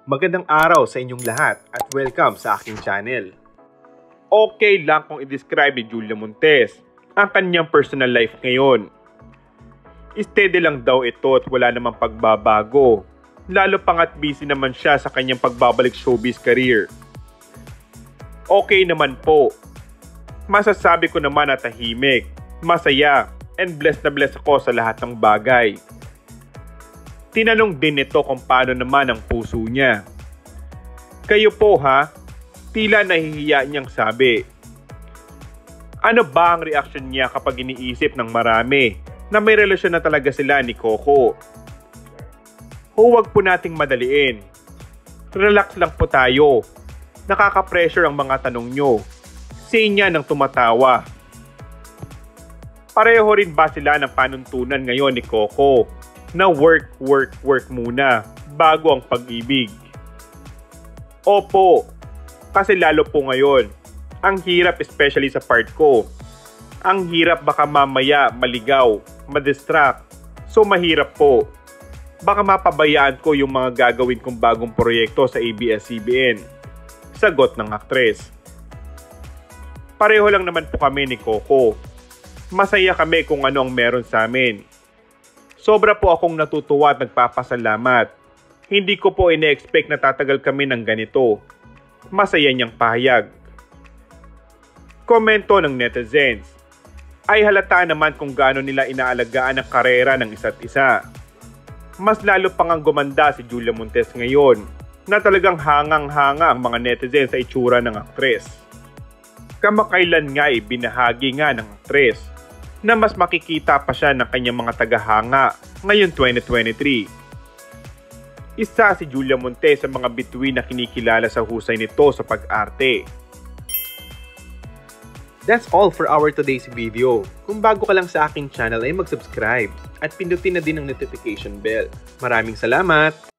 Magandang araw sa inyong lahat at welcome sa aking channel. Okay lang kung i-describe ni Julia Montes ang kanyang personal life ngayon. Steady lang daw ito at wala namang pagbabago, lalo pangat busy naman siya sa kanyang pagbabalik showbiz career. Okay naman po. Masasabi ko naman na tahimik, masaya, and blessed na blessed ako sa lahat ng bagay. Tinanong din nito kung paano naman ang puso niya. Kayo po ha? Tila nahihiya niyang sabi. Ano ba ang reaksyon niya kapag iniisip ng marami na may relasyon na talaga sila ni Coco? Huwag po nating madaliin. Relax lang po tayo. Nakaka-pressure ang mga tanong nyo. Sinya ng tumatawa. Pareho rin ba sila ng panuntunan ngayon ni Coco na work muna bago ang pag-ibig? Opo, kasi lalo po ngayon. Ang hirap especially sa part ko. Ang hirap baka mamaya maligaw, madistract. So mahirap po. Baka mapabayaan ko yung mga gagawin kong bagong proyekto sa ABS-CBN. Sagot ng aktres. Pareho lang naman po kami ni Coco. Masaya kami kung ano ang meron sa amin. Sobra po akong natutuwa at nagpapasalamat. Hindi ko po ine-expect na tatagal kami ng ganito. Masaya niyang pahayag. Komento ng netizens. Ay halata naman kung gaano nila inaalagaan ang karera ng isa't isa. Mas lalo pang ang gumanda si Julia Montes ngayon na talagang hangang-hanga ang mga netizens sa itsura ng aktres. Kamakailan nga binahagi nga ng aktres na mas makikita pa siya ng kanyang mga tagahanga ngayon 2023. Isa si Julia Montes sa mga bituin na kinikilala sa husay nito sa pag-arte. That's all for our today's video. Kung bago ka lang sa aking channel ay mag-subscribe at pindutin na din ang notification bell. Maraming salamat!